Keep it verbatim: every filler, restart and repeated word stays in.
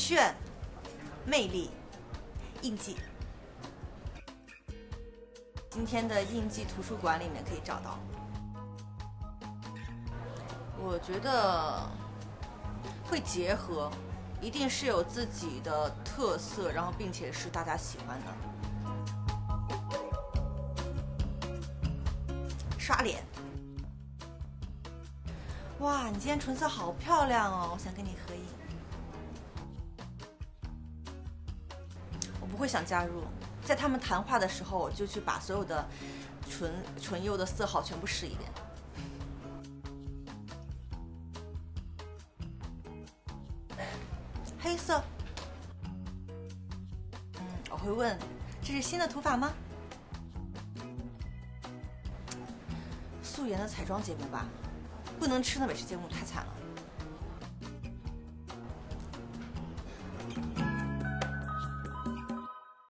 炫、魅力、印记。今天的印记图书馆里面可以找到。我觉得会结合，一定是有自己的特色，然后并且是大家喜欢的。刷脸。哇，你今天唇色好漂亮哦，我想跟你合影。我不会想加入，在他们谈话的时候，我就去把所有的唇唇釉的色号全部试一遍。黑色。嗯，我会问，这是新的涂法吗？素颜的彩妆节目吧，不能吃的美食节目太惨了。